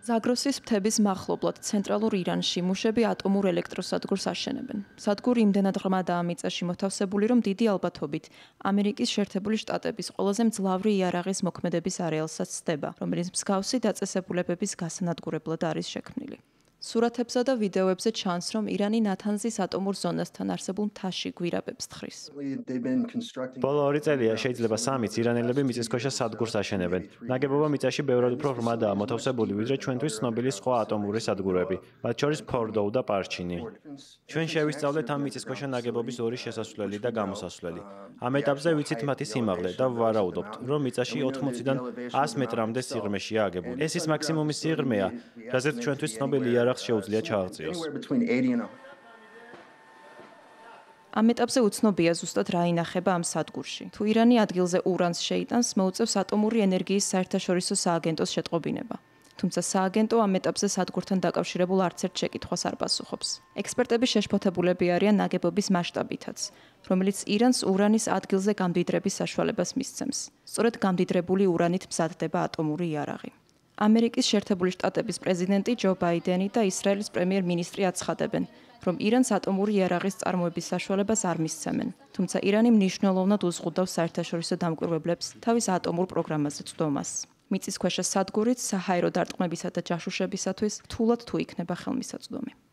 ზაგროსის მთების მახლობლად ცენტრალურ ირანში მუშები ატომურ ელექტროსადგურს აშენებენ. სადგური იმდენად ღრმადაა მიწაში მოთავსებული, რომ დიდი ალბათობით ამერიკის შეერთებული შტატების ყველაზე მძლავრი იარაღის მოქმედების არეალსაც ცდება, რომელიც მსგავსი დაწესებულებების გასანადგურებლად არის შექმნილი. სურათებსა და ვიდეოებზე ჩანს, რომ ირანი ნათანზის ატომურ ზონასთან არსებულ მთაში გვირაბებს თხრის. ბოლო 2 წელია შეიძლება 3-იც ირანელები მიწისქვეშა სადგურს აშენებენ. ნაგებობა მიწაში ბევრად უფრო ღრმადაა მოთავსებული, ვიდრე ჩვენთვის ცნობილი სხვა ატომური სადგურები, მათ შორის ფორდოუ და პარჩინი. ჩვენ შევისწავლეთ ამ მიწისქვეშა ნაგებობის 2 შესასვლელი და გამოსასვლელი. ამ ეტაპზე ვიცით მათი სიმაღლე და ვარაუდობთ, რომ მიწაში 80-დან 100 მეტრამდე სიღრმეშია აგებული. ეს ის მაქსიმუმი სიღრმეა, რაზეც ჩვენთვის ცნობილი იარაღს შეუძლია ჩააღწიოს. ამ ეტაპზე უცნობია ზუსტად რა ინახება ამ სადგურში. თუ ირანი ადგილზე ურანს შეიტანს, მოუწევს ატომური ენერგიის საერთაშორისო სააგენტოს შეტყობინება. თუმცა სააგენტო ამ ეტაპზე სადგურთან დაკავშირებულ არც ერთ შეკითხვას არ პასუხობს. ექსპერტები შეშფოთებულები არიან ნაგებობის მასშტაბითაც, რომელიც ირანს ურანის ადგილზე გამდიდრების საშუალებას მისცემს. სწორედ გამდიდრებული ურანით მზადდება ატომური იარაღი. ამერიკის შეერთებული შტატების პრეზიდენტი ჯო ბაიდენი და ისრაელის პრემიერ-მინისტრი აცხადებენ, რომ ირანს ატომური იარაღის წარმოების საშუალებას არ მისცემენ. თუმცა ირანი მნიშვნელოვნად უზღუდავს საერთაშორისო დამკვირვებლებს თავის ატომურ პროგრამაზე წვდომას. მიწისქვეშა სადგურით საჰაერო დარტყმებისა და ჯაშუშებისათვის რთულად თუ იქნება ხელმისაწვდომი.